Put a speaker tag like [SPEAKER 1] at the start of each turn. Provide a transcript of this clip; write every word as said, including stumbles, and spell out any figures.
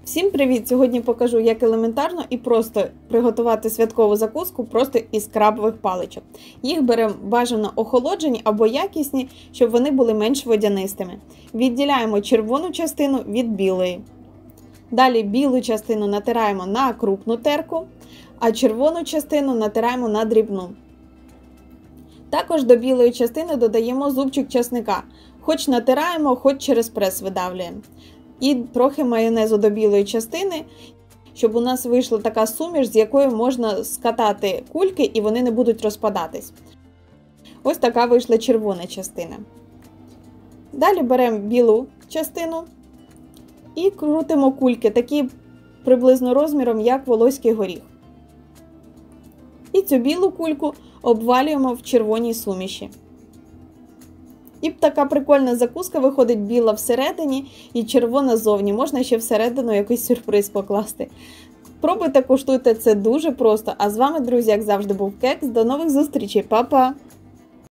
[SPEAKER 1] Всім привіт! Сьогодні покажу, як елементарно і просто приготувати святкову закуску просто із крабових паличок. Їх беремо бажано охолоджені або якісні, щоб вони були менш водянистими. Відділяємо червону частину від білої. Далі білу частину натираємо на крупну терку, а червону частину натираємо на дрібну. Також до білої частини додаємо зубчик чесника. Хоч натираємо, хоч через прес видавлюємо. І трохи майонезу до білої частини, щоб у нас вийшла така суміш, з якою можна скатати кульки і вони не будуть розпадатись. Ось така вийшла червона частина. Далі беремо білу частину і крутимо кульки, такі приблизно розміром, як волоський горіх. І цю білу кульку обвалюємо в червоній суміші. І така прикольна закуска виходить, біла всередині і червона ззовні. Можна ще всередину якийсь сюрприз покласти. Пробуйте, куштуйте, це дуже просто. А з вами, друзі, як завжди, був Кекс. До нових зустрічей. Па-па!